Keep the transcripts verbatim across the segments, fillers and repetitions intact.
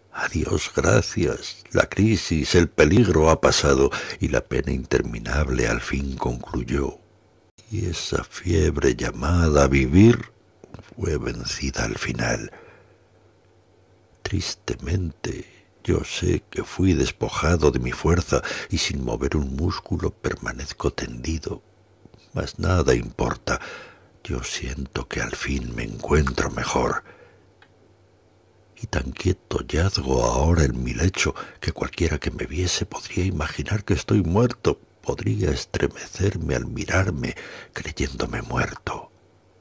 Adiós, gracias. La crisis, el peligro ha pasado y la pena interminable al fin concluyó. Y esa fiebre llamada vivir fue vencida al final. Tristemente, yo sé que fui despojado de mi fuerza y sin mover un músculo permanezco tendido. Mas nada importa, yo siento que al fin me encuentro mejor. Y tan quieto yazgo ahora en mi lecho que cualquiera que me viese podría imaginar que estoy muerto, podría estremecerme al mirarme creyéndome muerto.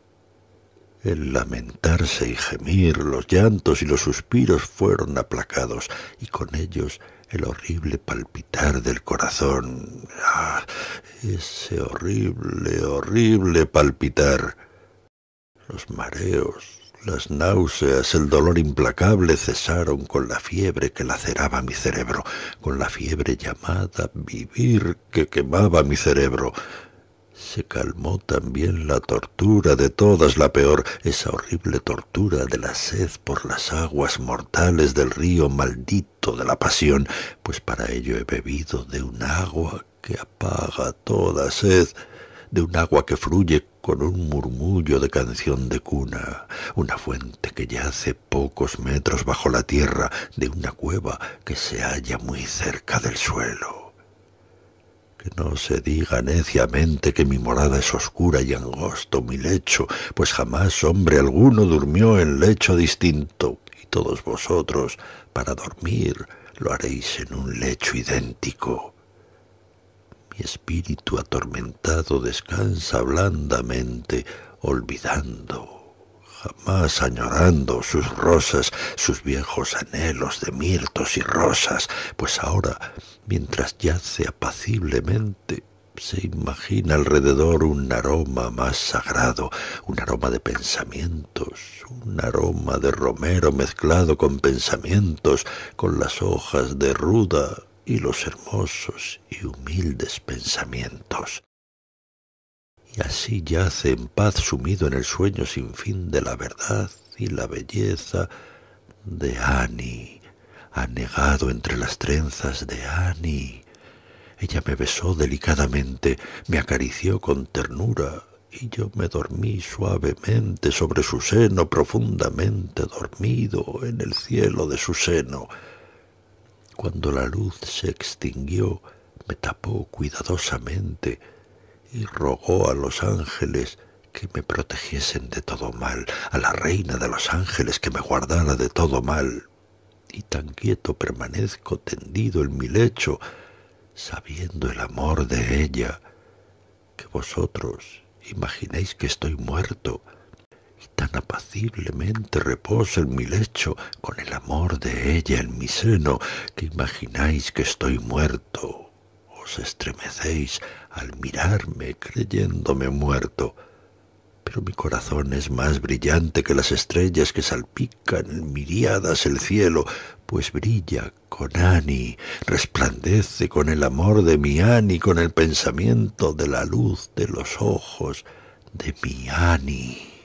El lamentarse y gemir, los llantos y los suspiros fueron aplacados, y con ellos el horrible palpitar del corazón. ¡Ah! Ese horrible, horrible palpitar. Los mareos, las náuseas, el dolor implacable cesaron con la fiebre que laceraba mi cerebro, con la fiebre llamada vivir que quemaba mi cerebro. Se calmó también la tortura de todas, la peor, esa horrible tortura de la sed por las aguas mortales del río maldito de la pasión, pues para ello he bebido de un agua que apaga toda sed, de un agua que fluye con un murmullo de canción de cuna, una fuente que yace pocos metros bajo la tierra, de una cueva que se halla muy cerca del suelo. Que no se diga neciamente que mi morada es oscura y angosto mi lecho, pues jamás hombre alguno durmió en lecho distinto, y todos vosotros, para dormir, lo haréis en un lecho idéntico. Mi espíritu atormentado descansa blandamente, olvidando, jamás añorando sus rosas, sus viejos anhelos de mirtos y rosas, pues ahora, mientras yace apaciblemente, se imagina alrededor un aroma más sagrado, un aroma de pensamientos, un aroma de romero mezclado con pensamientos, con las hojas de ruda y los hermosos y humildes pensamientos. Y así yace en paz sumido en el sueño sin fin de la verdad y la belleza de Annie, anegado entre las trenzas de Annie. Ella me besó delicadamente, me acarició con ternura, y yo me dormí suavemente sobre su seno, profundamente dormido en el cielo de su seno. Cuando la luz se extinguió, me tapó cuidadosamente y rogó a los ángeles que me protegiesen de todo mal, a la reina de los ángeles que me guardara de todo mal. Y tan quieto permanezco tendido en mi lecho, sabiendo el amor de ella, que vosotros imaginéis que estoy muerto, y tan apaciblemente reposo en mi lecho con el amor de ella en mi seno, que imagináis que estoy muerto. Os estremecéis al mirarme creyéndome muerto, pero mi corazón es más brillante que las estrellas que salpican en miríadas el cielo, pues brilla con Annie, resplandece con el amor de mi Annie, con el pensamiento de la luz de los ojos de mi Annie.